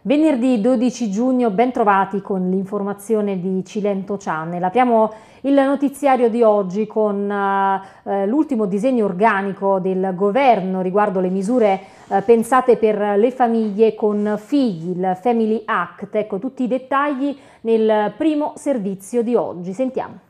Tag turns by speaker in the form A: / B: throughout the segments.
A: Venerdì 12 giugno, ben trovati con l'informazione di Cilento Channel. Apriamo il notiziario di oggi con l'ultimo disegno organico del governo riguardo le misure pensate per le famiglie con figli, il Family Act. Ecco tutti i dettagli nel primo servizio di oggi. Sentiamo.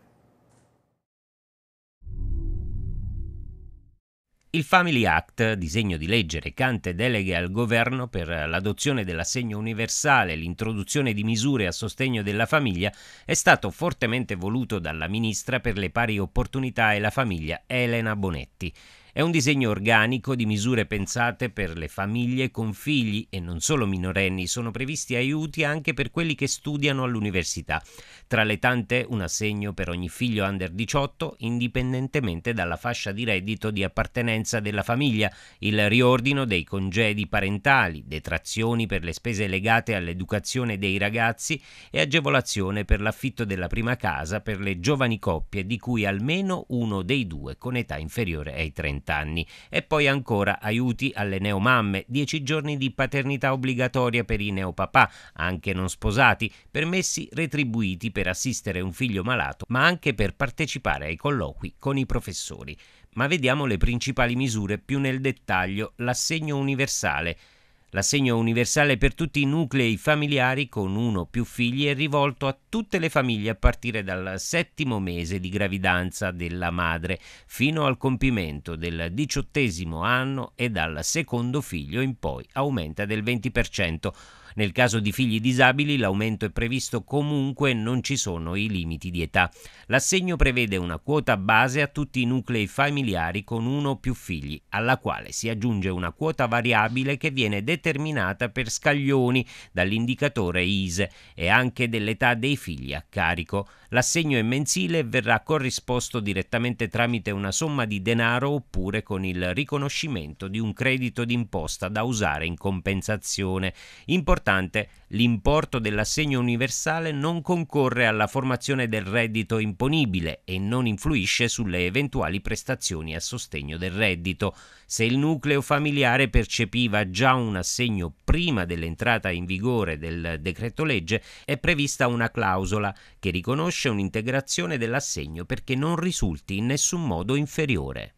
B: Il Family Act, disegno di legge recante deleghe al governo per l'adozione dell'assegno universale e l'introduzione di misure a sostegno della famiglia, è stato fortemente voluto dalla ministra per le pari opportunità e la famiglia Elena Bonetti. È un disegno organico di misure pensate per le famiglie con figli e non solo minorenni. Sono previsti aiuti anche per quelli che studiano all'università. Tra le tante, un assegno per ogni figlio under 18, indipendentemente dalla fascia di reddito di appartenenza della famiglia, il riordino dei congedi parentali, detrazioni per le spese legate all'educazione dei ragazzi e agevolazione per l'affitto della prima casa per le giovani coppie di cui almeno uno dei due con età inferiore ai 30 anni. E poi ancora aiuti alle neomamme, 10 giorni di paternità obbligatoria per i neopapà, anche non sposati, permessi retribuiti per assistere un figlio malato, ma anche per partecipare ai colloqui con i professori. Ma vediamo le principali misure più nel dettaglio. L'assegno universale. L'assegno universale per tutti i nuclei familiari con uno o più figli è rivolto a tutte le famiglie a partire dal 7° mese di gravidanza della madre fino al compimento del 18° anno e dal 2° figlio in poi aumenta del 20%. Nel caso di figli disabili l'aumento è previsto comunque e non ci sono i limiti di età. L'assegno prevede una quota base a tutti i nuclei familiari con uno o più figli, alla quale si aggiunge una quota variabile che viene determinata per scaglioni dall'indicatore ISEE e anche dell'età dei figli a carico. L'assegno è mensile e verrà corrisposto direttamente tramite una somma di denaro oppure con il riconoscimento di un credito d'imposta da usare in compensazione. Importante, l'importo dell'assegno universale non concorre alla formazione del reddito imponibile e non influisce sulle eventuali prestazioni a sostegno del reddito. Se il nucleo familiare percepiva già un assegno prima dell'entrata in vigore del decreto legge, è prevista una clausola che riconosce un'integrazione dell'assegno perché non risulti in nessun modo inferiore.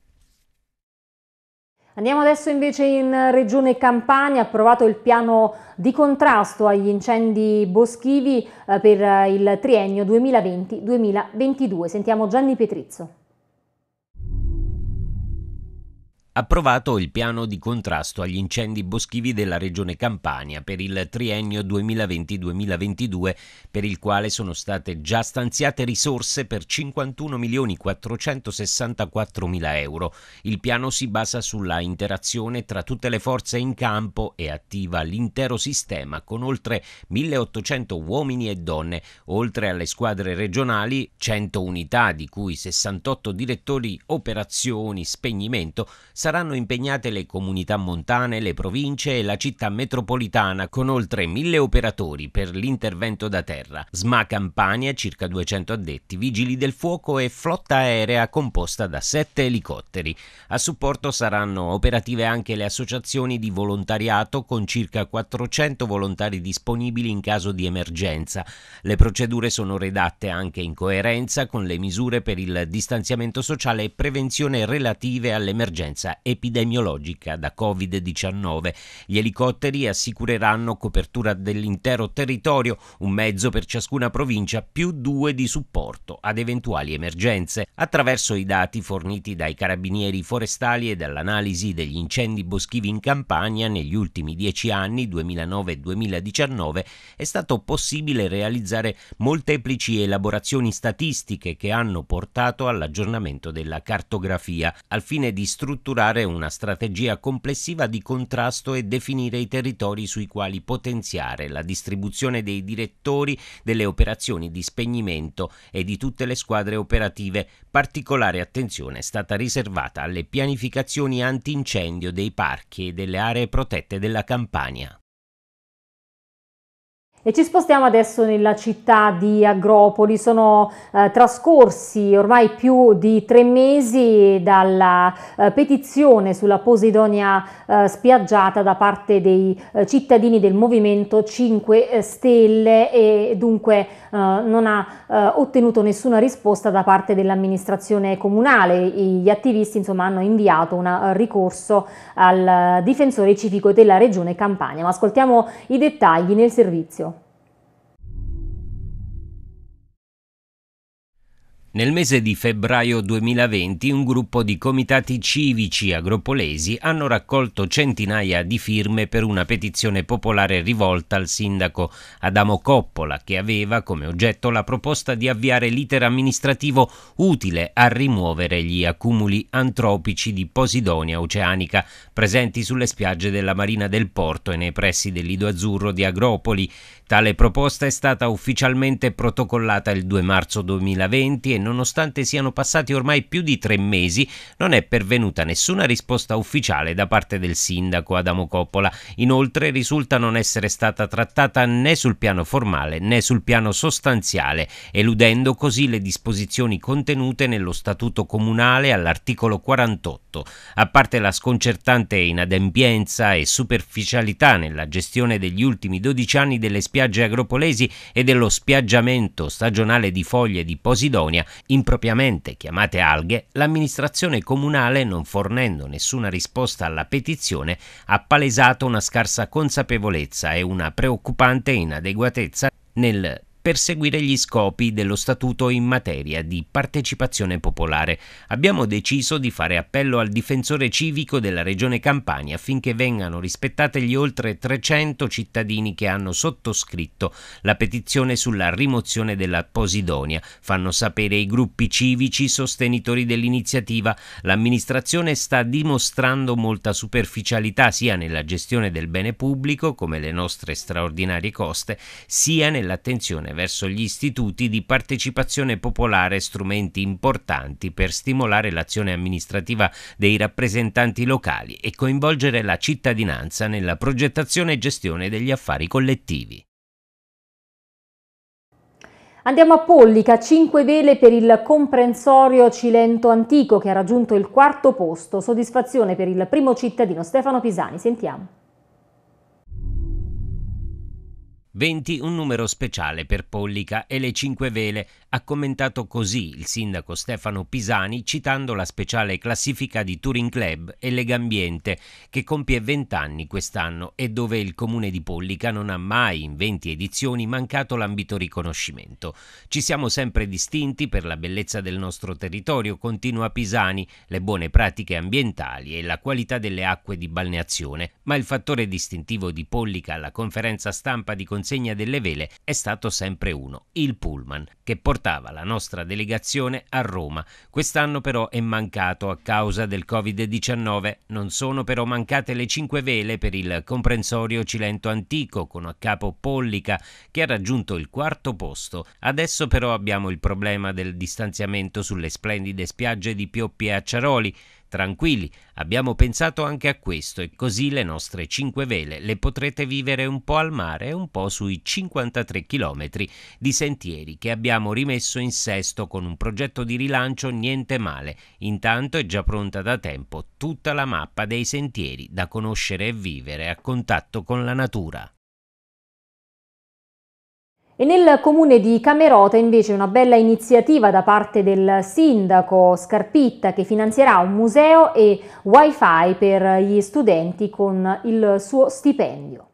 A: Andiamo adesso invece in Regione Campania. Approvato il piano di contrasto agli incendi boschivi per il triennio 2020-2022. Sentiamo Gianni Pietrizzo.
B: Approvato il piano di contrasto agli incendi boschivi della Regione Campania per il triennio 2020-2022, per il quale sono state già stanziate risorse per 51.464.000 euro. Il piano si basa sulla interazione tra tutte le forze in campo e attiva l'intero sistema con oltre 1.800 uomini e donne, oltre alle squadre regionali, 100 unità di cui 68 direttori operazioni spegnimento. Saranno impegnate le comunità montane, le province e la città metropolitana con oltre 1.000 operatori per l'intervento da terra. SMA Campania, circa 200 addetti, vigili del fuoco e flotta aerea composta da 7 elicotteri. A supporto saranno operative anche le associazioni di volontariato con circa 400 volontari disponibili in caso di emergenza. Le procedure sono redatte anche in coerenza con le misure per il distanziamento sociale e prevenzione relative all'emergenza epidemiologica da Covid-19. Gli elicotteri assicureranno copertura dell'intero territorio, un mezzo per ciascuna provincia più 2 di supporto ad eventuali emergenze. Attraverso i dati forniti dai carabinieri forestali e dall'analisi degli incendi boschivi in Campania negli ultimi 10 anni, 2009-2019, è stato possibile realizzare molteplici elaborazioni statistiche che hanno portato all'aggiornamento della cartografia, al fine di strutturare una strategia complessiva di contrasto e definire i territori sui quali potenziare la distribuzione dei direttori delle operazioni di spegnimento e di tutte le squadre operative. Particolare attenzione è stata riservata alle pianificazioni antincendio dei parchi e delle aree protette della Campania.
A: E ci spostiamo adesso nella città di Agropoli. Sono trascorsi ormai più di 3 mesi dalla petizione sulla Posidonia spiaggiata da parte dei cittadini del Movimento 5 Stelle e dunque non ha ottenuto nessuna risposta da parte dell'amministrazione comunale. Gli attivisti insomma hanno inviato un ricorso al difensore civico della regione Campania. Ma ascoltiamo i dettagli nel servizio.
B: Nel mese di febbraio 2020 un gruppo di comitati civici agropolesi hanno raccolto centinaia di firme per una petizione popolare rivolta al sindaco Adamo Coppola, che aveva come oggetto la proposta di avviare l'iter amministrativo utile a rimuovere gli accumuli antropici di Posidonia oceanica presenti sulle spiagge della Marina del Porto e nei pressi del Lido Azzurro di Agropoli. Tale proposta è stata ufficialmente protocollata il 2 marzo 2020 e nonostante siano passati ormai più di 3 mesi, non è pervenuta nessuna risposta ufficiale da parte del sindaco Adamo Coppola. Inoltre risulta non essere stata trattata né sul piano formale né sul piano sostanziale, eludendo così le disposizioni contenute nello statuto comunale all'articolo 48. A parte la sconcertante inadempienza e superficialità nella gestione degli ultimi 12 anni delle spiagge agropolesi e dello spiaggiamento stagionale di foglie di Posidonia, impropriamente chiamate alghe, l'amministrazione comunale, non fornendo nessuna risposta alla petizione, ha palesato una scarsa consapevolezza e una preoccupante inadeguatezza nel perseguire gli scopi dello statuto in materia di partecipazione popolare. Abbiamo deciso di fare appello al difensore civico della Regione Campania affinché vengano rispettate gli oltre 300 cittadini che hanno sottoscritto la petizione sulla rimozione della Posidonia. Fanno sapere i gruppi civici sostenitori dell'iniziativa. L'amministrazione sta dimostrando molta superficialità sia nella gestione del bene pubblico, come le nostre straordinarie coste, sia nell'attenzione verso gli istituti di partecipazione popolare, strumenti importanti per stimolare l'azione amministrativa dei rappresentanti locali e coinvolgere la cittadinanza nella progettazione e gestione degli affari collettivi.
A: Andiamo a Pollica, 5 vele per il comprensorio Cilento Antico che ha raggiunto il 4° posto. Soddisfazione per il primo cittadino Stefano Pisani. Sentiamo.
B: 20 un numero speciale per Pollica e le 5 vele, ha commentato così il sindaco Stefano Pisani citando la speciale classifica di Touring Club e Legambiente che compie 20 anni quest'anno e dove il comune di Pollica non ha mai in 20 edizioni mancato l'ambito riconoscimento. Ci siamo sempre distinti per la bellezza del nostro territorio, continua Pisani, le buone pratiche ambientali e la qualità delle acque di balneazione, ma il fattore distintivo di Pollica alla conferenza stampa di consegna delle vele è stato sempre uno, il pullman, che portava la nostra delegazione a Roma. Quest'anno però è mancato a causa del Covid-19. Non sono però mancate le 5 vele per il comprensorio Cilento Antico con a capo Pollica, che ha raggiunto il 4° posto. Adesso però abbiamo il problema del distanziamento sulle splendide spiagge di Pioppi e Acciaroli. Tranquilli, abbiamo pensato anche a questo e così le nostre 5 vele le potrete vivere un po' al mare e un po' sui 53 chilometri di sentieri che abbiamo rimesso in sesto con un progetto di rilancio niente male. Intanto è già pronta da tempo tutta la mappa dei sentieri da conoscere e vivere a contatto con la natura.
A: E nel comune di Camerota invece una bella iniziativa da parte del sindaco Scarpitta che finanzierà un museo e wifi per gli studenti con il suo stipendio.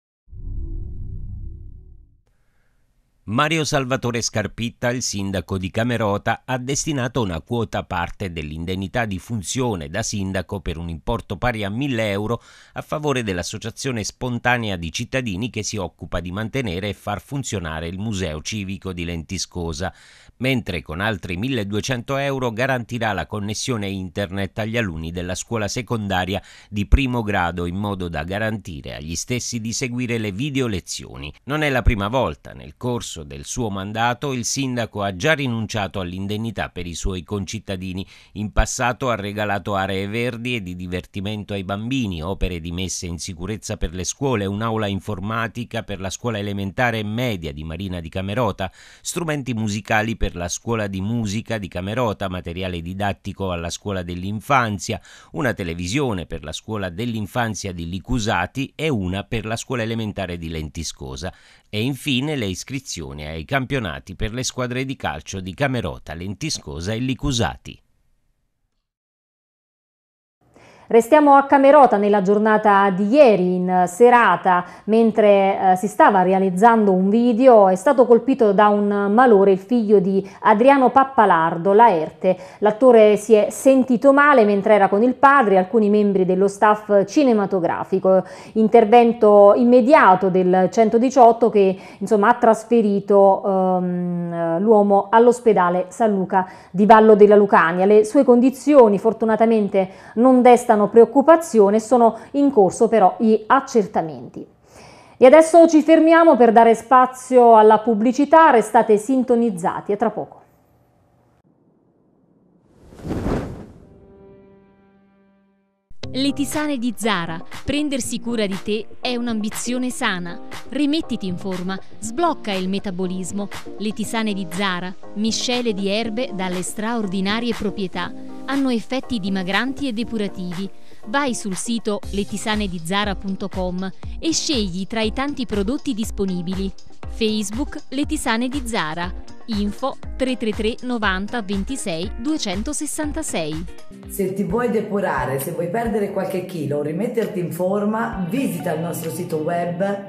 B: Mario Salvatore Scarpitta, il sindaco di Camerota, ha destinato una quota parte dell'indennità di funzione da sindaco per un importo pari a 1.000 euro a favore dell'associazione spontanea di cittadini che si occupa di mantenere e far funzionare il museo civico di Lentiscosa, mentre con altri 1.200 euro garantirà la connessione internet agli alunni della scuola secondaria di primo grado in modo da garantire agli stessi di seguire le video lezioni. Non è la prima volta nel corso corso del suo mandato il sindaco ha già rinunciato all'indennità per i suoi concittadini. In passato ha regalato aree verdi e di divertimento ai bambini, opere di messa in sicurezza per le scuole, un'aula informatica per la scuola elementare e media di Marina di Camerota, strumenti musicali per la scuola di musica di Camerota, materiale didattico alla scuola dell'infanzia, una televisione per la scuola dell'infanzia di Licusati e una per la scuola elementare di Lentiscosa, e infine le iscrizioni ai campionati per le squadre di calcio di Camerota, Lentiscosa e Licusati.
A: Restiamo a Camerota nella giornata di ieri, in serata, mentre si stava realizzando un video, è stato colpito da un malore il figlio di Adriano Pappalardo, Laerte. L'attore si è sentito male mentre era con il padre e alcuni membri dello staff cinematografico. Intervento immediato del 118 che ha trasferito l'uomo all'ospedale San Luca di Vallo della Lucania. Le sue condizioni fortunatamente non destano preoccupazione, sono in corso però gli accertamenti. E adesso ci fermiamo per dare spazio alla pubblicità, restate sintonizzati, a tra poco.
C: Le tisane di Zara. Prendersi cura di te è un'ambizione sana. Rimettiti in forma, sblocca il metabolismo. Le tisane di Zara, miscele di erbe dalle straordinarie proprietà, hanno effetti dimagranti e depurativi. Vai sul sito letisanedizara.com e scegli tra i tanti prodotti disponibili. Facebook Le Tisane di Zara. Info 333 90 26 266.
D: Se ti vuoi depurare, se vuoi perdere qualche chilo o rimetterti in forma, visita il nostro sito web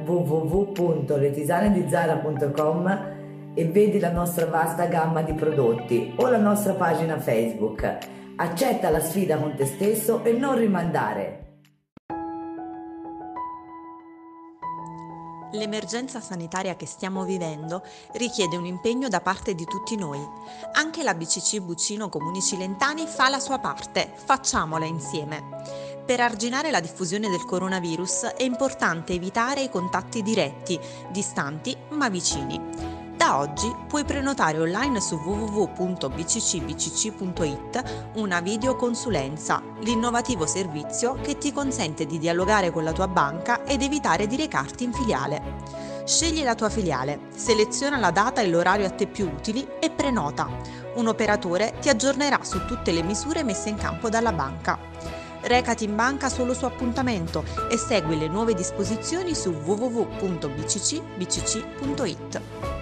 D: www.letisanedizara.com e vedi la nostra vasta gamma di prodotti o la nostra pagina Facebook. Accetta la sfida con te stesso e non rimandare.
E: L'emergenza sanitaria che stiamo vivendo richiede un impegno da parte di tutti noi. Anche la BCC Buccino Comuni Cilentani fa la sua parte, facciamola insieme. Per arginare la diffusione del coronavirus è importante evitare i contatti diretti, distanti ma vicini. Da oggi puoi prenotare online su www.bccbcc.it una videoconsulenza, l'innovativo servizio che ti consente di dialogare con la tua banca ed evitare di recarti in filiale. Scegli la tua filiale, seleziona la data e l'orario a te più utili e prenota. Un operatore ti aggiornerà su tutte le misure messe in campo dalla banca. Recati in banca solo su appuntamento e segui le nuove disposizioni su www.bccbcc.it.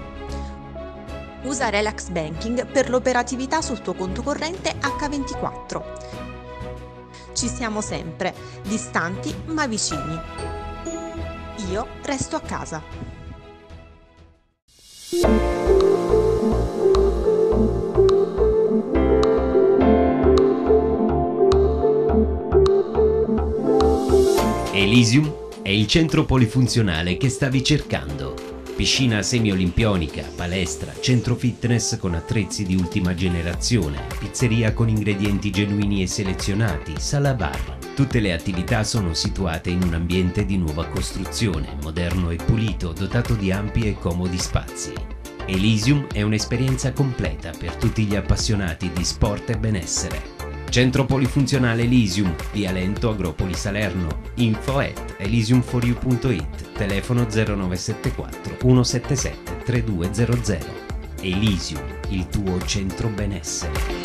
E: Usa Relax Banking per l'operatività sul tuo conto corrente H24. Ci siamo sempre, distanti ma vicini. Io resto a casa.
B: Elysium è il centro polifunzionale che stavi cercando. Piscina semi-olimpionica, palestra, centro fitness con attrezzi di ultima generazione, pizzeria con ingredienti genuini e selezionati, sala bar. Tutte le attività sono situate in un ambiente di nuova costruzione, moderno e pulito, dotato di ampi e comodi spazi. Elysium è un'esperienza completa per tutti gli appassionati di sport e benessere. Centro polifunzionale Elysium, via Lento, Agropoli Salerno. info@elysiumforyou.it, telefono 0974 177 3200. Elysium, il tuo centro benessere.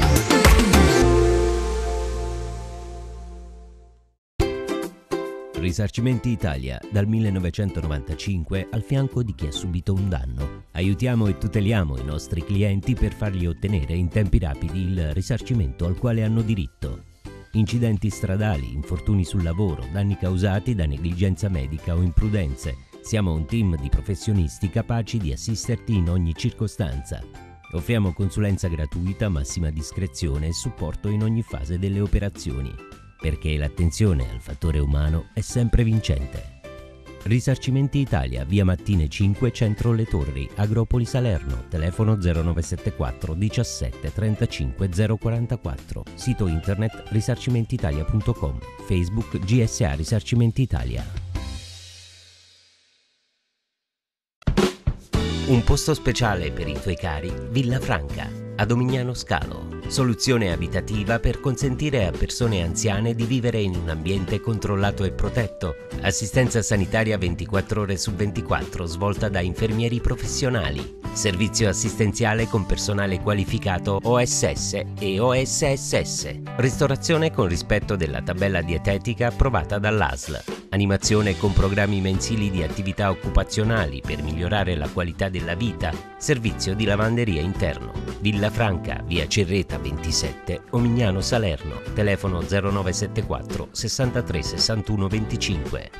B: Risarcimenti Italia, dal 1995 al fianco di chi ha subito un danno. Aiutiamo e tuteliamo i nostri clienti per fargli ottenere in tempi rapidi il risarcimento al quale hanno diritto. Incidenti stradali, infortuni sul lavoro, danni causati da negligenza medica o imprudenze. Siamo un team di professionisti capaci di assisterti in ogni circostanza. Offriamo consulenza gratuita, massima discrezione e supporto in ogni fase delle operazioni, perché l'attenzione al fattore umano è sempre vincente. Risarcimenti Italia, via Mattine 5, Centro Le Torri, Agropoli Salerno, telefono 0974 17 35 044, sito internet risarcimentitalia.com, Facebook GSA Risarcimenti Italia. Un posto speciale per i tuoi cari, Villa Franca, a Domignano Scalo. Soluzione abitativa per consentire a persone anziane di vivere in un ambiente controllato e protetto. Assistenza sanitaria 24 ore su 24 svolta da infermieri professionali. Servizio assistenziale con personale qualificato OSS e OSSS. Ristorazione con rispetto della tabella dietetica approvata dall'ASL. Animazione con programmi mensili di attività occupazionali per migliorare la qualità della vita. Servizio di lavanderia interno. Villa Franca, via Cerreta 27, Omignano Salerno. Telefono 0974 63 61 25.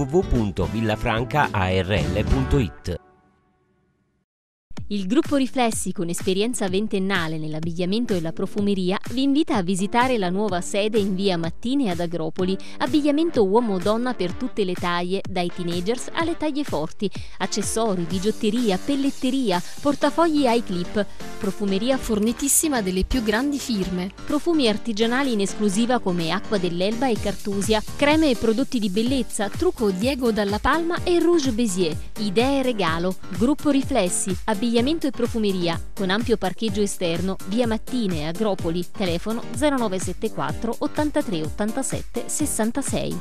B: www.villafrancaarl.it.
C: Il gruppo Riflessi, con esperienza ventennale nell'abbigliamento e la profumeria, vi invita a visitare la nuova sede in via Mattine ad Agropoli. Abbigliamento uomo-donna per tutte le taglie, dai teenagers alle taglie forti, accessori, bigiotteria, pelletteria, portafogli ai clip, profumeria fornitissima delle più grandi firme, profumi artigianali in esclusiva come Acqua dell'Elba e Cartusia, creme e prodotti di bellezza, trucco Diego Dalla Palma e Rouge Bézier, idee regalo. Gruppo Riflessi, abbigliamento e profumeria, con ampio parcheggio esterno, via Mattine, Agropoli, telefono 0974 83 87 66.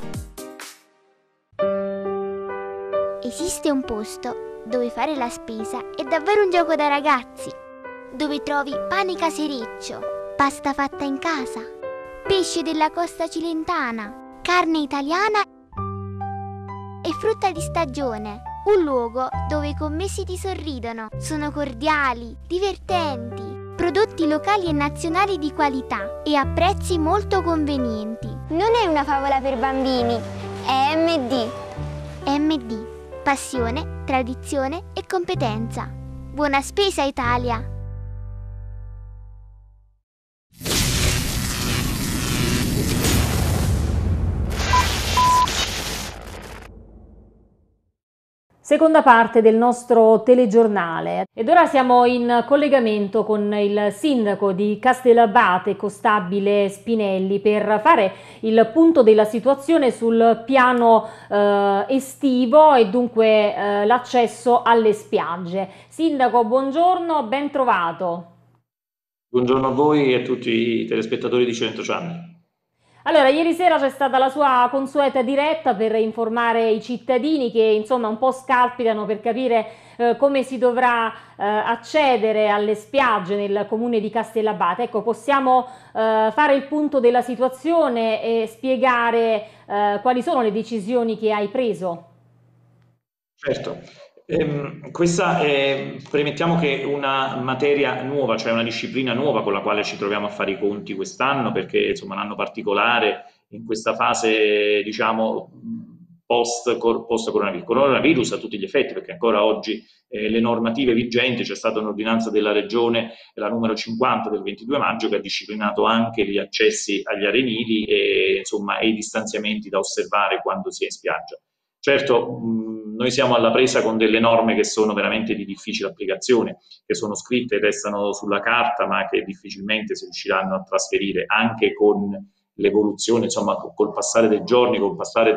F: Esiste un posto dove fare la spesa è davvero un gioco da ragazzi, dove trovi pane casereccio, pasta fatta in casa, pesce della costa cilentana, carne italiana e frutta di stagione. Un luogo dove i commessi ti sorridono, sono cordiali, divertenti, prodotti locali e nazionali di qualità e a prezzi molto convenienti.
G: Non è una favola per bambini, è MD.
F: MD, passione, tradizione e competenza. Buona spesa Italia!
A: Seconda parte del nostro telegiornale ed ora siamo in collegamento con il sindaco di Castellabate, Costabile Spinelli, per fare il punto della situazione sul piano estivo e dunque l'accesso alle spiagge. Sindaco, buongiorno, ben trovato.
H: Buongiorno a voi e a tutti i telespettatori di Cilento Channel.
A: Allora, ieri sera c'è stata la sua consueta diretta per informare i cittadini che insomma un po' scalpitano per capire come si dovrà accedere alle spiagge nel comune di Castellabate. Ecco, possiamo fare il punto della situazione e spiegare quali sono le decisioni che hai preso?
H: Certo. Questa premettiamo che è una materia nuova, cioè una disciplina nuova con la quale ci troviamo a fare i conti quest'anno, perché insomma un anno particolare in questa fase, diciamo, post-coronavirus a tutti gli effetti, perché ancora oggi le normative vigenti, c'è stata un'ordinanza della Regione, la numero 50 del 22 maggio, che ha disciplinato anche gli accessi agli arenili e insomma i distanziamenti da osservare quando si è in spiaggia. Certo, noi siamo alla presa con delle norme che sono veramente di difficile applicazione, che sono scritte e restano sulla carta, ma che difficilmente si riusciranno a trasferire anche con l'evoluzione, insomma, col passare dei giorni, col passare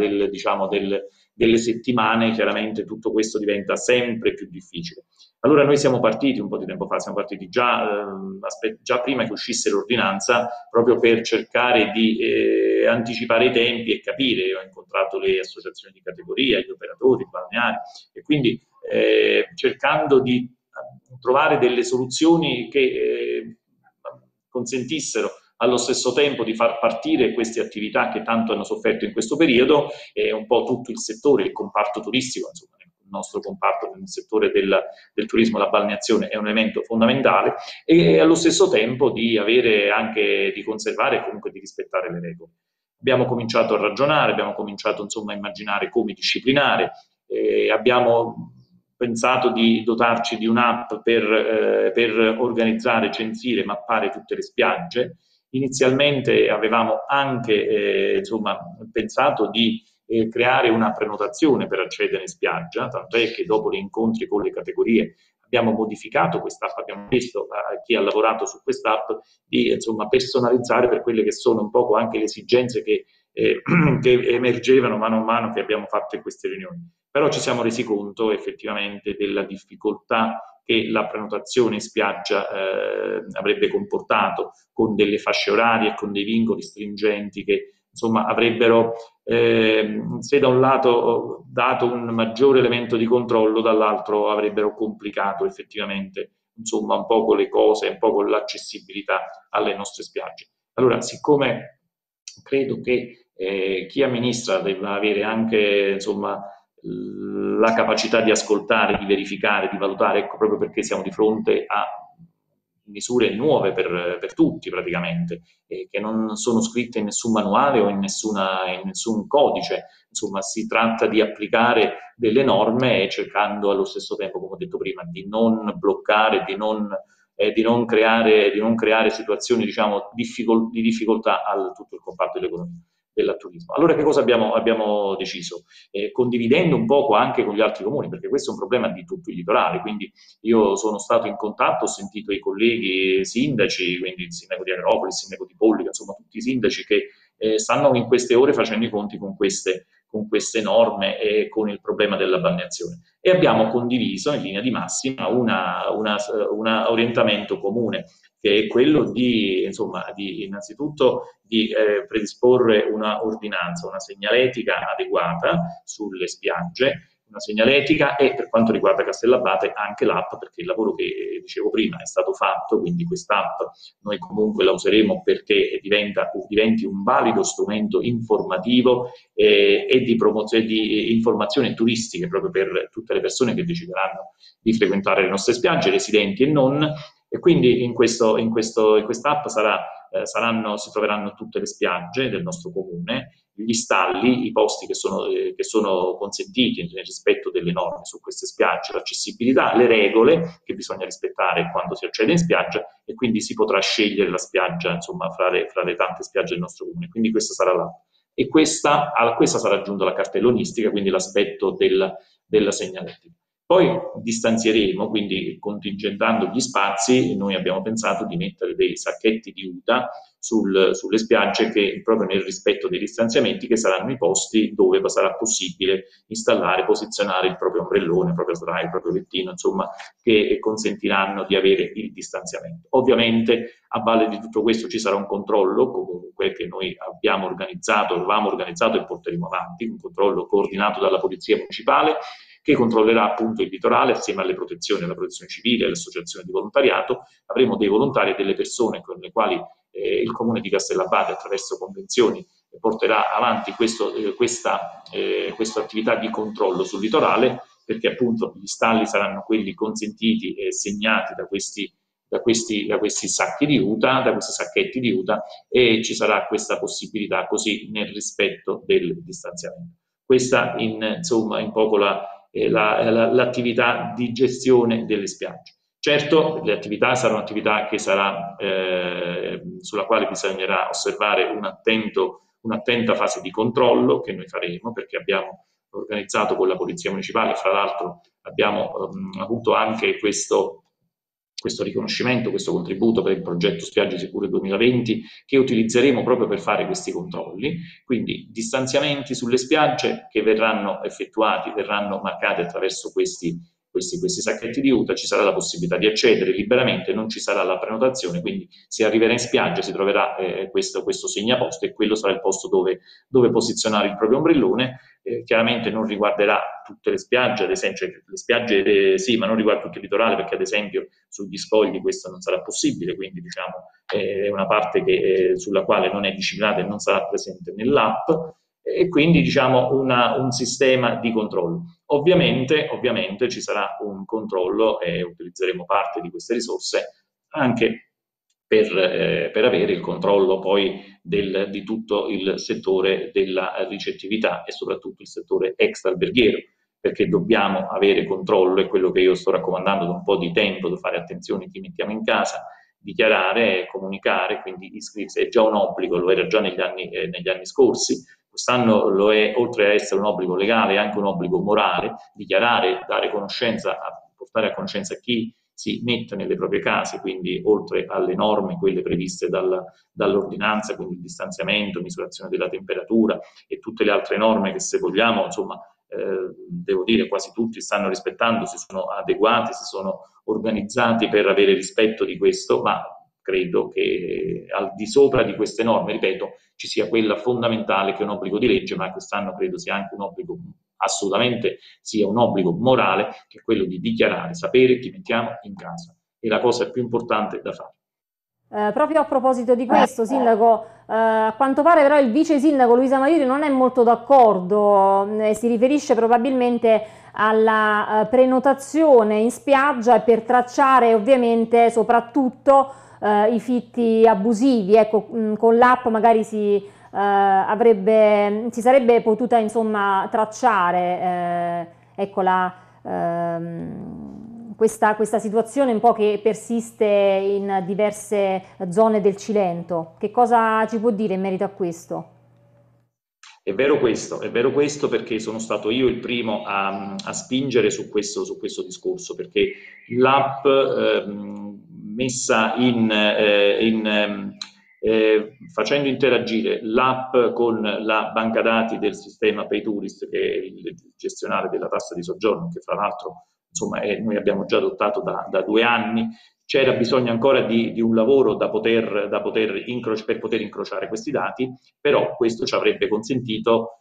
H: delle settimane, chiaramente tutto questo diventa sempre più difficile. Allora noi siamo partiti un po' di tempo fa, siamo partiti già prima che uscisse l'ordinanza, proprio per cercare di anticipare i tempi e capire. Ho incontrato le associazioni di categoria, gli operatori, i balneari, e quindi cercando di trovare delle soluzioni che consentissero allo stesso tempo di far partire queste attività che tanto hanno sofferto in questo periodo, un po' tutto il settore, il comparto turistico, insomma, il nostro comparto nel settore del turismo, la balneazione è un elemento fondamentale, e allo stesso tempo di conservare e comunque di rispettare le regole. Abbiamo cominciato a ragionare, abbiamo cominciato insomma a immaginare come disciplinare, abbiamo pensato di dotarci di un'app per organizzare, censire, mappare tutte le spiagge. Inizialmente avevamo anche pensato di creare una prenotazione per accedere in spiaggia, tant'è che dopo gli incontri con le categorie abbiamo modificato quest'app, abbiamo chiesto a chi ha lavorato su quest'app di personalizzare per quelle che sono un poco anche le esigenze che che emergevano mano a mano che abbiamo fatto in queste riunioni. Però ci siamo resi conto effettivamente della difficoltà che la prenotazione in spiaggia avrebbe comportato, con delle fasce orarie e con dei vincoli stringenti che insomma avrebbero, se da un lato dato un maggiore elemento di controllo, dall'altro avrebbero complicato effettivamente insomma un po' le cose, un po' l'accessibilità alle nostre spiagge. Allora, siccome credo che chi amministra debba avere anche insomma la capacità di ascoltare, di verificare, di valutare, ecco, proprio perché siamo di fronte a misure nuove per tutti praticamente, che non sono scritte in nessun manuale o in nessun codice. Insomma, si tratta di applicare delle norme cercando allo stesso tempo, come ho detto prima, di non bloccare, di non creare situazioni, diciamo, di difficoltà a tutto il comparto dell'economia, del turismo. Allora che cosa abbiamo deciso? Condividendo un poco anche con gli altri comuni, perché questo è un problema di tutto il litorale, quindi io sono stato in contatto, ho sentito i colleghi sindaci, quindi il sindaco di Agropoli, il sindaco di Pollica, insomma tutti i sindaci che stanno in queste ore facendo i conti con queste norme e con il problema della balneazione. E abbiamo condiviso in linea di massima un orientamento comune, che è quello innanzitutto di predisporre una ordinanza, una segnaletica adeguata sulle spiagge, una segnaletica e per quanto riguarda Castellabate anche l'app, perché il lavoro che dicevo prima è stato fatto, quindi quest'app noi comunque la useremo perché diventi un valido strumento informativo e di promozione di informazioni turistiche proprio per tutte le persone che decideranno di frequentare le nostre spiagge, residenti e non. E quindi in quest'app si troveranno tutte le spiagge del nostro comune, gli stalli, i posti che sono consentiti nel rispetto delle norme su queste spiagge, l'accessibilità, le regole che bisogna rispettare quando si accede in spiaggia, e quindi si potrà scegliere la spiaggia, insomma, fra le tante spiagge del nostro comune. Quindi questa sarà l'app. E a questa sarà aggiunta la cartellonistica, quindi l'aspetto della segnaletica. Poi distanzieremo, quindi contingentando gli spazi, noi abbiamo pensato di mettere dei sacchetti di UTA sulle spiagge, che proprio nel rispetto dei distanziamenti, che saranno i posti dove sarà possibile installare, posizionare il proprio ombrellone, il proprio sdraio, il proprio lettino, insomma, che consentiranno di avere il distanziamento. Ovviamente a valle di tutto questo ci sarà un controllo comunque che noi avevamo organizzato e porteremo avanti, un controllo coordinato dalla Polizia Municipale, che controllerà appunto il litorale assieme alla protezione civile, alle associazioni di volontariato. Avremo dei volontari e delle persone con le quali il Comune di Castellabate, attraverso convenzioni, porterà avanti questa attività di controllo sul litorale, perché appunto gli stalli saranno quelli consentiti e segnati da questi sacchi di UTA, da questi sacchetti di UTA, e ci sarà questa possibilità così nel rispetto del distanziamento. Questa insomma in poco l'attività di gestione delle spiagge. Certo, le attività saranno attività sulla quale bisognerà osservare un'attenta fase di controllo che noi faremo, perché abbiamo organizzato con la Polizia Municipale, fra l'altro abbiamo avuto anche questo riconoscimento, questo contributo per il progetto Spiagge Sicure 2020, che utilizzeremo proprio per fare questi controlli. Quindi distanziamenti sulle spiagge che verranno effettuati, verranno marcati attraverso questi sacchetti di UTA, ci sarà la possibilità di accedere liberamente, non ci sarà la prenotazione, quindi si arriverà in spiaggia, si troverà questo segnaposto, e quello sarà il posto dove posizionare il proprio ombrellone. Chiaramente non riguarderà tutte le spiagge, ad esempio, cioè le spiagge sì, ma non riguarda tutto il litorale, perché ad esempio sugli scogli questo non sarà possibile, quindi diciamo è una parte sulla quale non è disciplinata e non sarà presente nell'app, e quindi diciamo un sistema di controllo. Ovviamente ci sarà un controllo e utilizzeremo parte di queste risorse anche per avere il controllo poi di tutto il settore della ricettività e soprattutto il settore extra-alberghiero, perché dobbiamo avere controllo, è quello che io sto raccomandando da un po' di tempo, da fare attenzione a chi mettiamo in casa, dichiarare, comunicare, quindi iscriversi. È già un obbligo, lo era già negli anni scorsi. Quest'anno lo è, oltre a essere un obbligo legale, è anche un obbligo morale, dichiarare, dare conoscenza, portare a conoscenza chi si mette nelle proprie case, quindi oltre alle norme, quelle previste dall'ordinanza, quindi il distanziamento, misurazione della temperatura e tutte le altre norme che, se vogliamo, insomma, devo dire quasi tutti stanno rispettando, si sono adeguati, si sono organizzati per avere rispetto di questo, ma credo che al di sopra di queste norme, ripeto, ci sia quella fondamentale che è un obbligo di legge, ma quest'anno credo sia anche un obbligo, assolutamente sia un obbligo morale, che è quello di dichiarare, sapere chi mettiamo in casa. È la cosa più importante da fare.
A: Proprio a proposito di questo, Sindaco, a quanto pare però il vice sindaco Luisa Maiuri non è molto d'accordo, si riferisce probabilmente alla prenotazione in spiaggia per tracciare ovviamente soprattutto i fitti abusivi. Ecco, con l'app magari si sarebbe potuta insomma tracciare ecco, questa situazione un po' che persiste in diverse zone del Cilento. Che cosa ci può dire in merito a questo?
H: È vero questo perché sono stato io il primo a spingere su questo discorso, perché l'app messa facendo interagire l'app con la banca dati del sistema PayTourist, che è il gestionale della tassa di soggiorno, che fra l'altro insomma noi abbiamo già adottato da 2 anni. C'era bisogno ancora di un lavoro per poter incrociare questi dati, però questo ci avrebbe consentito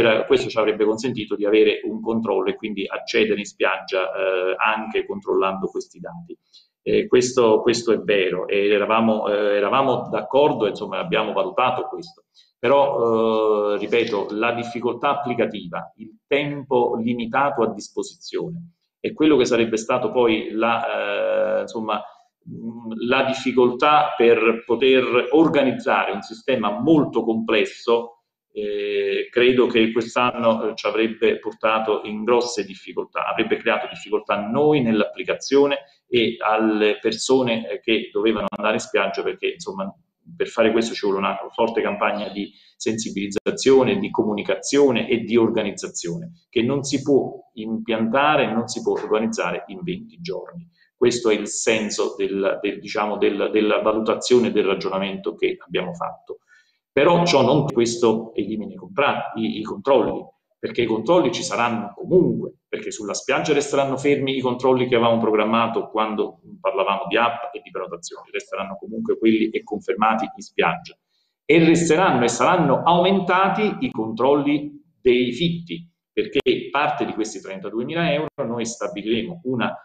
H: di avere un controllo e quindi accedere in spiaggia anche controllando questi dati. Questo è vero, e eravamo d'accordo, insomma abbiamo valutato questo, però ripeto, la difficoltà applicativa, il tempo limitato a disposizione e quello che sarebbe stato poi la difficoltà per poter organizzare un sistema molto complesso, credo che quest'anno ci avrebbe portato in grosse difficoltà, avrebbe creato difficoltà a noi nell'applicazione e alle persone che dovevano andare in spiaggia, perché insomma per fare questo ci vuole una forte campagna di sensibilizzazione, di comunicazione e di organizzazione che non si può impiantare, non si può organizzare in 20 giorni. Questo è il senso della valutazione del ragionamento che abbiamo fatto. Però ciò non questo elimina i controlli, perché i controlli ci saranno comunque, perché sulla spiaggia resteranno fermi i controlli che avevamo programmato quando parlavamo di app e di prenotazioni, resteranno comunque quelli e confermati in spiaggia, e resteranno e saranno aumentati i controlli dei fitti, perché parte di questi 32.000 euro noi stabiliremo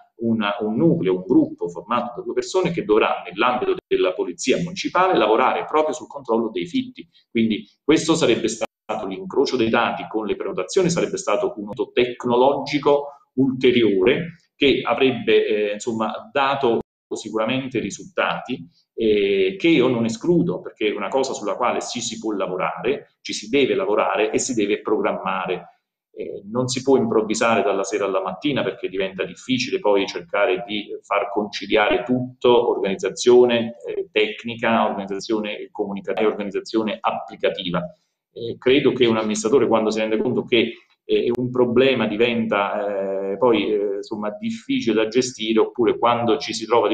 H: un nucleo, un gruppo formato da 2 persone che dovrà nell'ambito della polizia municipale lavorare proprio sul controllo dei fitti. Quindi questo sarebbe stato l'incrocio dei dati con le prenotazioni, sarebbe stato un uso tecnologico ulteriore che avrebbe dato sicuramente risultati che io non escludo, perché è una cosa sulla quale ci si può lavorare, ci si deve lavorare e si deve programmare. Non si può improvvisare dalla sera alla mattina, perché diventa difficile poi cercare di far conciliare tutto, organizzazione tecnica, organizzazione comunicativa e organizzazione applicativa. Credo che un amministratore, quando si rende conto che un problema diventa difficile da gestire, oppure quando ci si trova di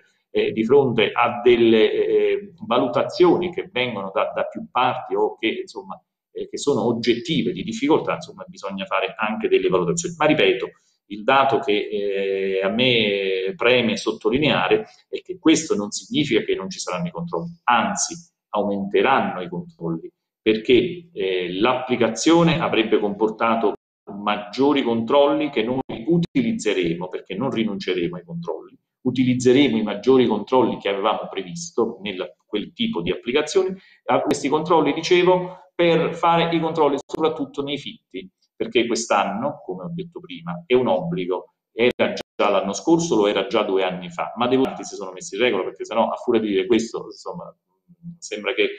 H: fronte a delle valutazioni che vengono da più parti o che sono oggettive di difficoltà, bisogna fare anche delle valutazioni. Ma ripeto, il dato che a me preme sottolineare è che questo non significa che non ci saranno i controlli, anzi aumenteranno i controlli, perché l'applicazione avrebbe comportato maggiori controlli che noi utilizzeremo, perché non rinunceremo ai controlli, utilizzeremo i maggiori controlli che avevamo previsto quel tipo di applicazioni. Questi controlli, dicevo, per fare i controlli soprattutto nei fitti, perché quest'anno, come ho detto prima, è un obbligo. Era già l'anno scorso, lo era già 2 anni fa, ma si sono messi in regola, perché sennò a furia di dire questo, sembra che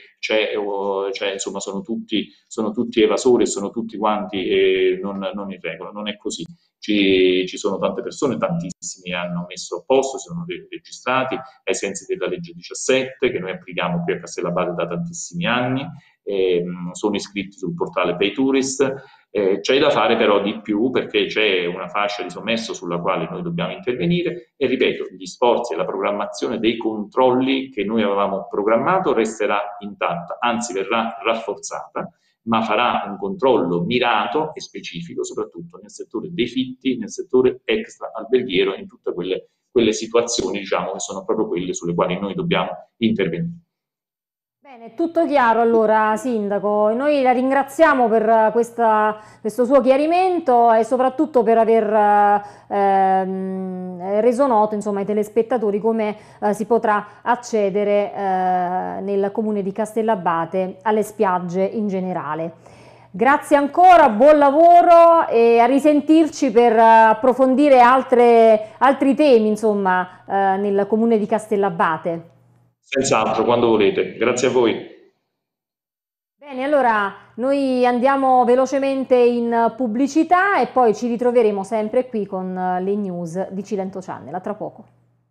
H: sono tutti evasori, sono tutti quanti non in regola. Non è così. Ci sono tante persone, tantissimi hanno messo a posto, si sono registrati ai sensi della legge 17 che noi applichiamo qui a Castellabate da tantissimi anni, sono iscritti sul portale PayTourist. C'è da fare però di più, perché c'è una fascia di sommerso sulla quale noi dobbiamo intervenire e, ripeto, gli sforzi e la programmazione dei controlli che noi avevamo programmato resterà intatta, anzi verrà rafforzata, ma farà un controllo mirato e specifico soprattutto nel settore dei fitti, nel settore extra alberghiero, in tutte quelle situazioni, diciamo, che sono proprio quelle sulle quali noi dobbiamo intervenire.
A: Bene, tutto chiaro allora, Sindaco. Noi la ringraziamo per questo suo chiarimento e soprattutto per aver reso noto, insomma, ai telespettatori come si potrà accedere nel comune di Castellabate alle spiagge in generale. Grazie ancora, buon lavoro e a risentirci per approfondire altri temi, insomma, nel comune di Castellabate.
H: Senz'altro, quando volete. Grazie a voi.
A: Bene, allora noi andiamo velocemente in pubblicità e poi ci ritroveremo sempre qui con le news di Cilento Channel. A tra poco.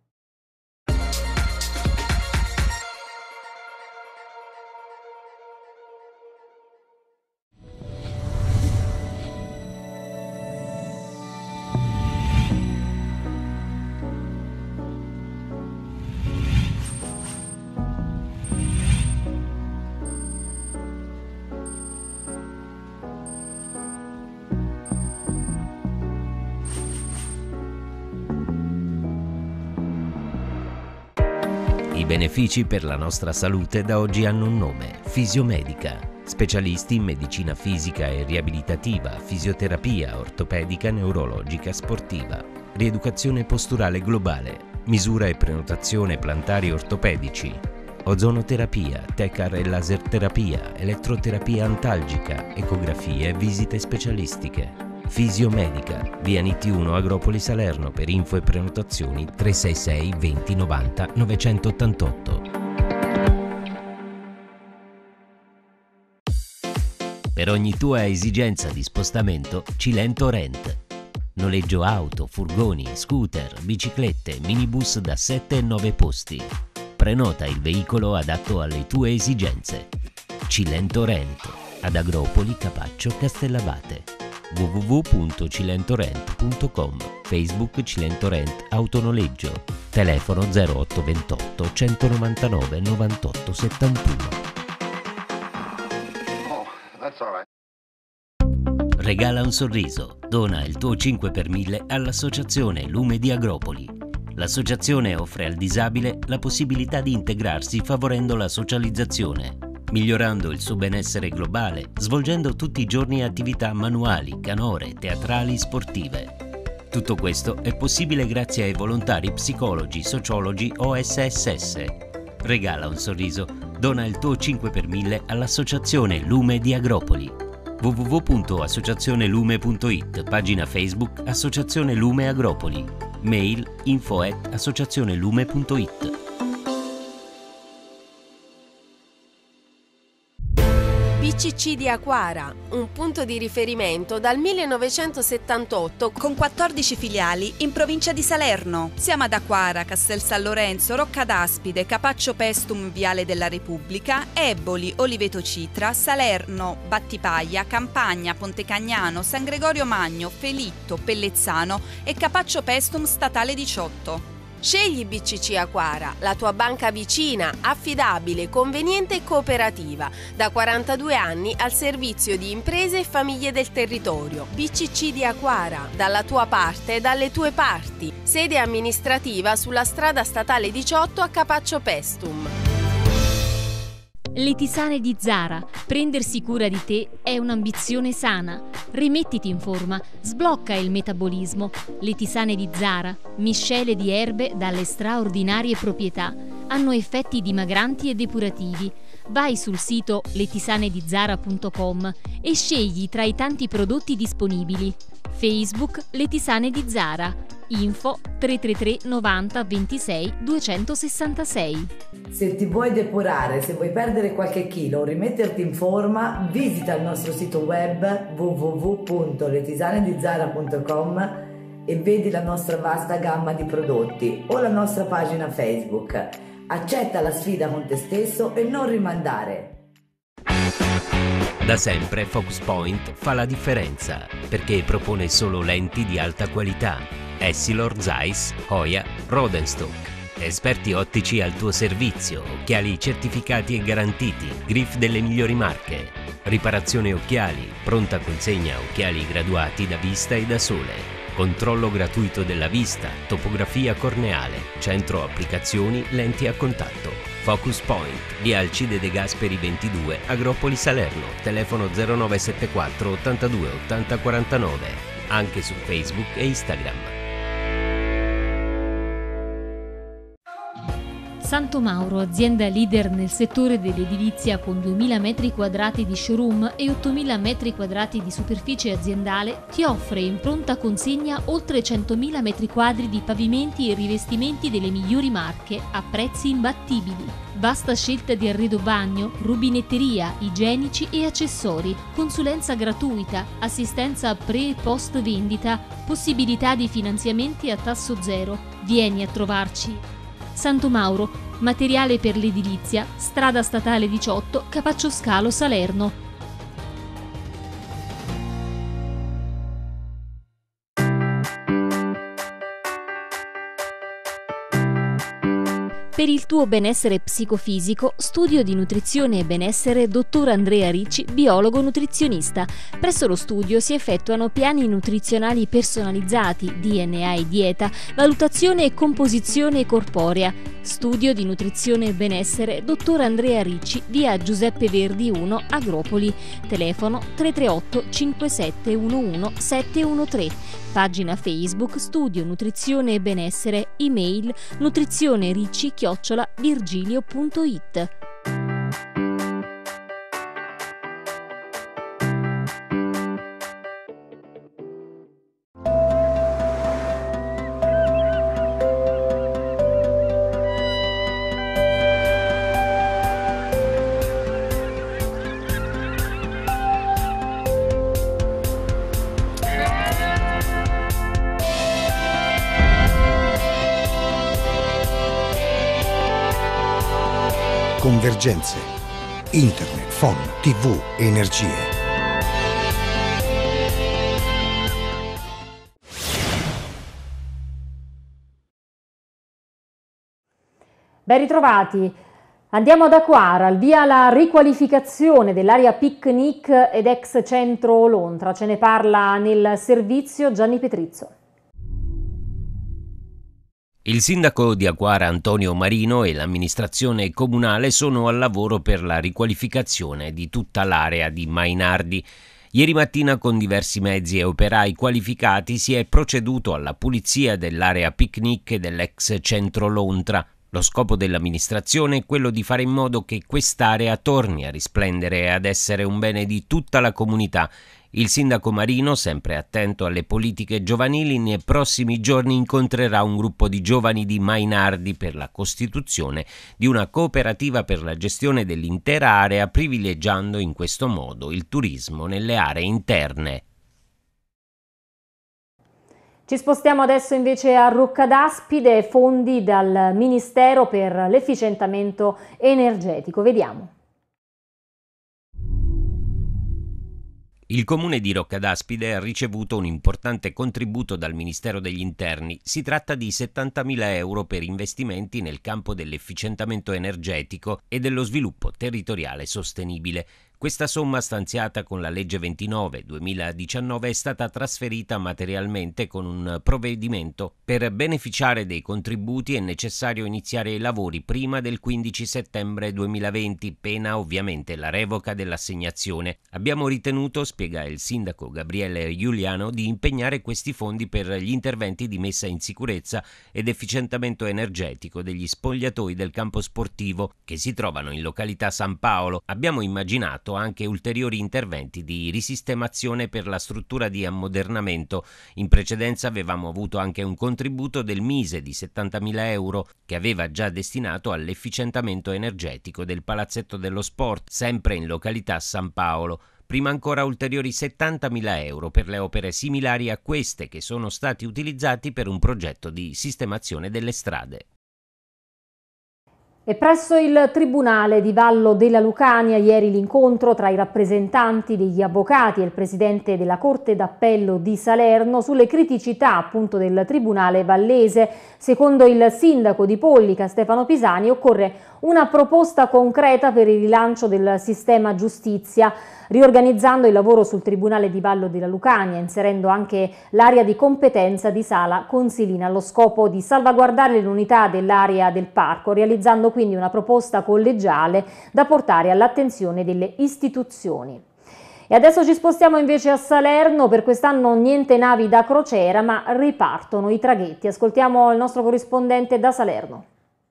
B: I benefici per la nostra salute da oggi hanno un nome: Fisiomedica. Specialisti in medicina fisica e riabilitativa, fisioterapia ortopedica, neurologica, sportiva, rieducazione posturale globale, misura e prenotazione plantari ortopedici, ozonoterapia, tecar e laser terapia, elettroterapia antalgica, ecografie e visite specialistiche. Fisiomedica, via Nitti 1, Agropoli Salerno. Per info e prenotazioni 366 20 90 988. Per ogni tua esigenza di spostamento, Cilento Rent. Noleggio auto, furgoni, scooter, biciclette, minibus da 7 e 9 posti. Prenota il veicolo adatto alle tue esigenze. Cilento Rent, ad Agropoli, Capaccio, Castellabate. www.cilentorent.com. Facebook Cilento Rent Autonoleggio. Telefono 0828 199 98 71. Regala un sorriso. Dona il tuo 5 per 1000 all'Associazione Lume di Agropoli. L'associazione offre al disabile la possibilità di integrarsi favorendo la socializzazione, migliorando il suo benessere globale, svolgendo tutti i giorni attività manuali, canore, teatrali, sportive. Tutto questo è possibile grazie ai volontari psicologi, sociologi o SSS. Regala un sorriso, dona il tuo 5 per 1000 all'Associazione Lume di Agropoli. www.associazionelume.it, pagina Facebook Associazione Lume Agropoli, mail info@associazionelume.it.
I: BCC di Acquara, un punto di riferimento dal 1978
J: con 14 filiali in provincia di Salerno. Siamo ad Acquara, Castel San Lorenzo, Rocca d'Aspide, Capaccio Pestum, Viale della Repubblica, Eboli, Oliveto Citra, Salerno, Battipaglia, Campagna, Pontecagnano, San Gregorio Magno, Felitto, Pellezzano e Capaccio Pestum Statale 18.
I: Scegli BCC Acquara, la tua banca vicina, affidabile, conveniente e cooperativa, da 42 anni al servizio di imprese e famiglie del territorio. BCC di Acquara, dalla tua parte e dalle tue parti. Sede amministrativa sulla strada statale 18 a Capaccio Pestum.
C: Le tisane di Zara. Prendersi cura di te è un'ambizione sana. Rimettiti in forma, sblocca il metabolismo. Le tisane di Zara, miscele di erbe dalle straordinarie proprietà, hanno effetti dimagranti e depurativi. Vai sul sito letisanedizara.com e scegli tra i tanti prodotti disponibili. Facebook Le Tisane di Zara. Info 333 90 26 266.
D: Se ti vuoi depurare, se vuoi perdere qualche chilo o rimetterti in forma, visita il nostro sito web www.letisanedizara.com e vedi la nostra vasta gamma di prodotti o la nostra pagina Facebook. Accetta la sfida con te stesso e non rimandare.
B: Da sempre Focus Point fa la differenza perché propone solo lenti di alta qualità. Essilor, Zeiss, Hoya, Rodenstock. Esperti ottici al tuo servizio, occhiali certificati e garantiti, griffe delle migliori marche. Riparazione occhiali, pronta consegna occhiali graduati da vista e da sole. Controllo gratuito della vista, topografia corneale, centro applicazioni, lenti a contatto. Focus Point, via Alcide De Gasperi 22, Agropoli Salerno, telefono 0974 82 80 49, anche su Facebook e Instagram.
C: Santo Mauro, azienda leader nel settore dell'edilizia con 2.000 metri quadrati di showroom e 8.000 metri quadrati di superficie aziendale, ti offre in pronta consegna oltre 100.000 metri quadri di pavimenti e rivestimenti delle migliori marche a prezzi imbattibili. Vasta scelta di arredo bagno, rubinetteria, igienici e accessori, consulenza gratuita, assistenza pre e post vendita, possibilità di finanziamenti a tasso zero. Vieni a trovarci. Santo Mauro, materiale per l'edilizia, strada statale 18, Capaccio Scalo, Salerno. Per il tuo benessere psicofisico, studio di nutrizione e benessere dottor Andrea Ricci, biologo nutrizionista. Presso lo studio si effettuano piani nutrizionali personalizzati, DNA e dieta, valutazione e composizione corporea. Studio di nutrizione e benessere dottor Andrea Ricci, via Giuseppe Verdi 1, Agropoli. Telefono 338 5711 713. Pagina Facebook Studio Nutrizione e Benessere, email nutrizionericci@virgilio.it.
K: Convergenze. Internet, phon, TV, energie.
A: Ben ritrovati. Andiamo ad Acquara, al via la riqualificazione dell'area picnic ed ex centro Lontra. Ce ne parla nel servizio Gianni Petrizzo.
B: Il sindaco di Acquara Antonio Marino e l'amministrazione comunale sono al lavoro per la riqualificazione di tutta l'area di Mainardi. Ieri mattina con diversi mezzi e operai qualificati si è proceduto alla pulizia dell'area picnic e dell'ex centro Lontra. Lo scopo dell'amministrazione è quello di fare in modo che quest'area torni a risplendere e ad essere un bene di tutta la comunità. Il sindaco Marino, sempre attento alle politiche giovanili, nei prossimi giorni incontrerà un gruppo di giovani di Mainardi per la costituzione di una cooperativa per la gestione dell'intera area, privilegiando in questo modo il turismo nelle aree interne.
A: Ci spostiamo adesso invece a Roccadaspide, fondi dal Ministero per l'efficientamento energetico. Vediamo.
B: Il comune di Roccadaspide ha ricevuto un importante contributo dal Ministero degli Interni. Si tratta di 70.000 euro per investimenti nel campo dell'efficientamento energetico e dello sviluppo territoriale sostenibile. Questa somma stanziata con la legge 29/2019 è stata trasferita materialmente con un provvedimento. Per beneficiare dei contributi è necessario iniziare i lavori prima del 15 settembre 2020, pena ovviamente la revoca dell'assegnazione. Abbiamo ritenuto, spiega il sindaco Gabriele Giuliano, di impegnare questi fondi per gli interventi di messa in sicurezza ed efficientamento energetico degli spogliatoi del campo sportivo che si trovano in località San Paolo. Abbiamo immaginato anche ulteriori interventi di risistemazione per la struttura di ammodernamento. In precedenza avevamo avuto anche un contributo del Mise di 70.000 euro che aveva già destinato all'efficientamento energetico del Palazzetto dello Sport, sempre in località San Paolo. Prima ancora ulteriori 70.000 euro per le opere similari a queste che sono stati utilizzati per un progetto di sistemazione delle strade.
A: E presso il Tribunale di Vallo della Lucania ieri l'incontro tra i rappresentanti degli avvocati e il presidente della Corte d'Appello di Salerno sulle criticità appunto del Tribunale vallese. Secondo il sindaco di Pollica Stefano Pisani occorre una proposta concreta per il rilancio del sistema giustizia, riorganizzando il lavoro sul Tribunale di Vallo della Lucania, inserendo anche l'area di competenza di Sala Consilina, allo scopo di salvaguardare l'unità dell'area del parco, realizzando quindi una proposta collegiale da portare all'attenzione delle istituzioni. E adesso ci spostiamo invece a Salerno. Per quest'anno niente navi da crociera, ma ripartono i traghetti. Ascoltiamo il nostro corrispondente da Salerno.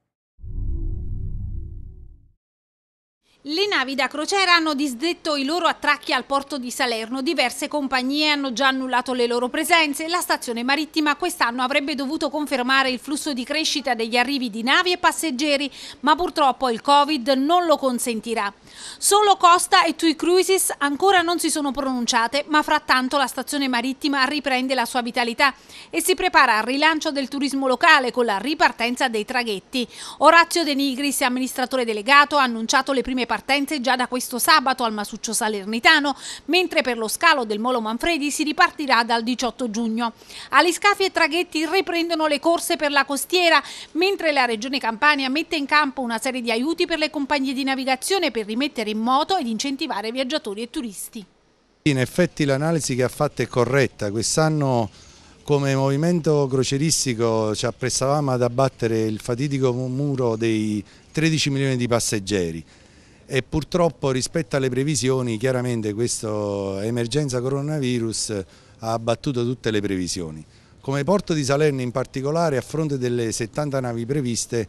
L: Le navi da crociera hanno disdetto i loro attracchi al porto di Salerno, diverse compagnie hanno già annullato le loro presenze, la stazione marittima quest'anno avrebbe dovuto confermare il flusso di crescita degli arrivi di navi e passeggeri, ma purtroppo il Covid non lo consentirà. Solo Costa e TUI Cruises ancora non si sono pronunciate, ma frattanto la stazione marittima riprende la sua vitalità e si prepara al rilancio del turismo locale con la ripartenza dei traghetti. Orazio De Nigris, amministratore delegato, ha annunciato le prime partenze già da questo sabato al Masuccio Salernitano, mentre per lo scalo del Molo Manfredi si ripartirà dal 18 giugno. Aliscafi e traghetti riprendono le corse per la costiera, mentre la Regione Campania mette in campo una serie di aiuti per le compagnie di navigazione per rimettere in moto ed incentivare viaggiatori e turisti.
M: In effetti l'analisi che ha fatto è corretta. Quest'anno come movimento crocieristico ci apprestavamo ad abbattere il fatidico muro dei 13 milioni di passeggeri. E purtroppo rispetto alle previsioni chiaramente questa emergenza coronavirus ha abbattuto tutte le previsioni. Come Porto di Salerno in particolare, a fronte delle 70 navi previste,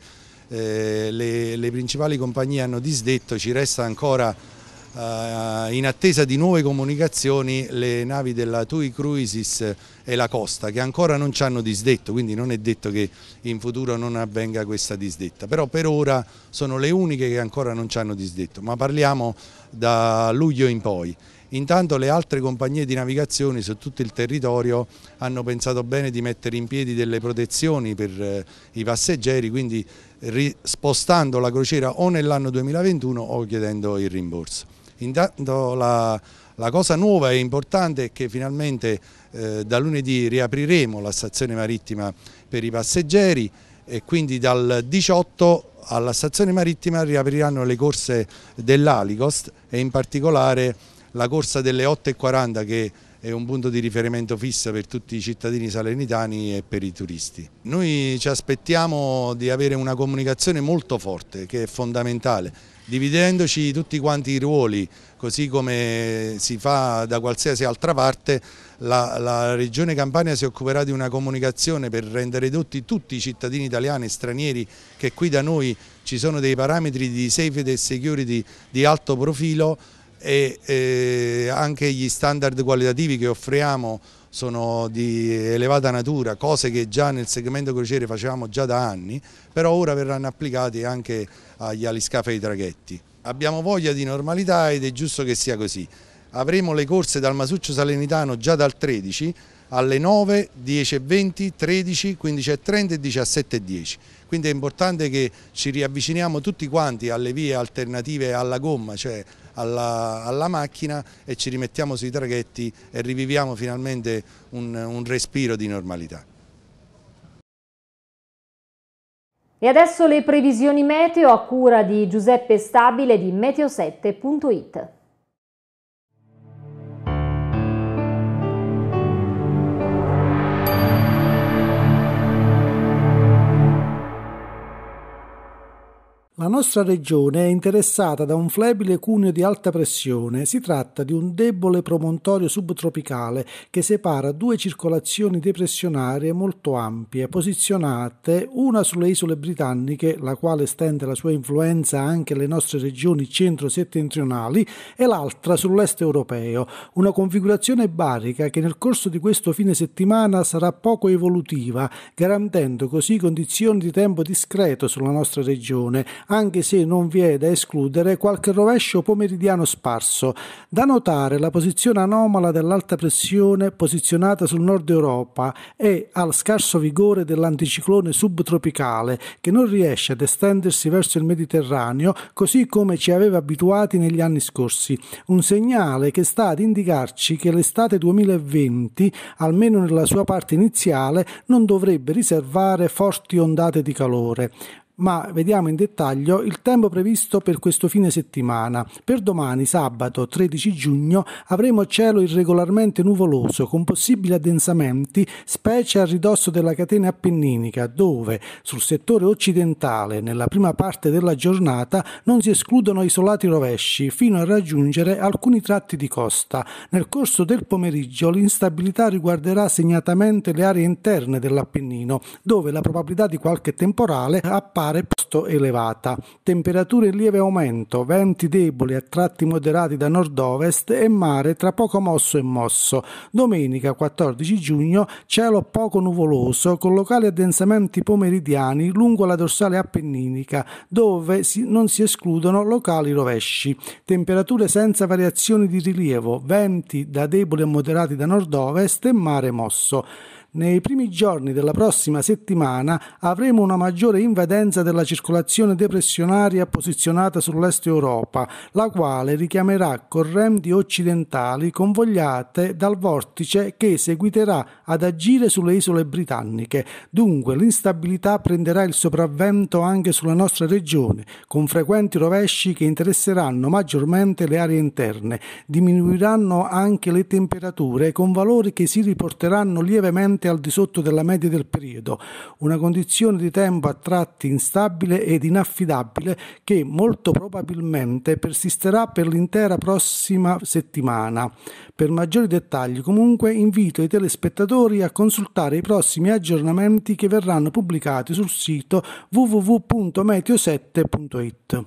M: le principali compagnie hanno disdetto, ci resta ancora in attesa di nuove comunicazioni le navi della TUI Cruises e la Costa, che ancora non ci hanno disdetto, quindi non è detto che in futuro non avvenga questa disdetta, però per ora sono le uniche che ancora non ci hanno disdetto, ma parliamo da luglio in poi. Intanto le altre compagnie di navigazione su tutto il territorio hanno pensato bene di mettere in piedi delle protezioni per i passeggeri, quindi spostando la crociera o nell'anno 2021 o chiedendo il rimborso. Intanto la cosa nuova e importante è che finalmente da lunedì riapriremo la stazione marittima per i passeggeri e quindi dal 18 alla stazione marittima riapriranno le corse dell'Alicost e in particolare la corsa delle 8:40 che è un punto di riferimento fisso per tutti i cittadini salernitani e per i turisti. Noi ci aspettiamo di avere una comunicazione molto forte, che è fondamentale, dividendoci tutti quanti i ruoli, così come si fa da qualsiasi altra parte. La Regione Campania si occuperà di una comunicazione per rendere edotti tutti i cittadini italiani e stranieri che qui da noi ci sono dei parametri di safety e security di alto profilo e anche gli standard qualitativi che offriamo sono di elevata natura, cose che già nel segmento crociere facevamo già da anni, però ora verranno applicati anche agli aliscafi e ai traghetti. Abbiamo voglia di normalità ed è giusto che sia così. Avremo le corse dal Masuccio Salernitano già dal 13 alle 9, 10:20, 13, 15:30 e 17:10. Quindi è importante che ci riavviciniamo tutti quanti alle vie alternative alla gomma, cioè alla macchina, e ci rimettiamo sui traghetti e riviviamo finalmente un respiro di normalità.
A: E adesso le previsioni meteo a cura di Giuseppe Stabile di Meteo7.it.
N: La nostra regione è interessata da un flebile cuneo di alta pressione. Si tratta di un debole promontorio subtropicale che separa due circolazioni depressionarie molto ampie, posizionate una sulle isole britanniche, la quale estende la sua influenza anche alle nostre regioni centro-settentrionali, e l'altra sull'est europeo. Una configurazione barica che nel corso di questo fine settimana sarà poco evolutiva, garantendo così condizioni di tempo discreto sulla nostra regione, anche se non vi è da escludere qualche rovescio pomeridiano sparso. Da notare la posizione anomala dell'alta pressione posizionata sul nord Europa e al scarso vigore dell'anticiclone subtropicale che non riesce ad estendersi verso il Mediterraneo così come ci aveva abituati negli anni scorsi. Un segnale che sta ad indicarci che l'estate 2020, almeno nella sua parte iniziale, non dovrebbe riservare forti ondate di calore. Ma vediamo in dettaglio il tempo previsto per questo fine settimana. Per domani, sabato 13 giugno, avremo cielo irregolarmente nuvoloso con possibili addensamenti, specie a ridosso della catena appenninica, dove sul settore occidentale, nella prima parte della giornata, non si escludono isolati rovesci, fino a raggiungere alcuni tratti di costa. Nel corso del pomeriggio l'instabilità riguarderà segnatamente le aree interne dell'Appennino, dove la probabilità di qualche temporale appare piuttosto elevata. Temperature in lieve aumento, venti deboli a tratti moderati da nord-ovest e mare tra poco mosso e mosso. Domenica 14 giugno cielo poco nuvoloso con locali addensamenti pomeridiani lungo la dorsale appenninica dove non si escludono locali rovesci. Temperature senza variazioni di rilievo, venti da deboli a moderati da nord-ovest e mare mosso. Nei primi giorni della prossima settimana avremo una maggiore invadenza della circolazione depressionaria posizionata sull'est Europa, la quale richiamerà correnti occidentali convogliate dal vortice che seguiterà ad agire sulle isole britanniche. Dunque l'instabilità prenderà il sopravvento anche sulla nostra regione, con frequenti rovesci che interesseranno maggiormente le aree interne. Diminuiranno anche le temperature con valori che si riporteranno lievemente al di sotto della media del periodo, una condizione di tempo a tratti instabile ed inaffidabile che molto probabilmente persisterà per l'intera prossima settimana. Per maggiori dettagli comunque invito i telespettatori a consultare i prossimi aggiornamenti che verranno pubblicati sul sito www.meteo7.it.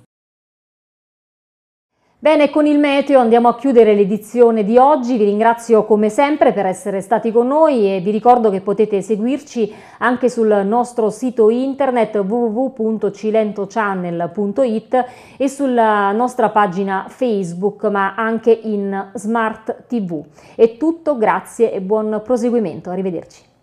A: Bene, con il meteo andiamo a chiudere l'edizione di oggi. Vi ringrazio come sempre per essere stati con noi e vi ricordo che potete seguirci anche sul nostro sito internet www.cilentocchannel.it e sulla nostra pagina Facebook, ma anche in Smart TV. È tutto, grazie e buon proseguimento. Arrivederci.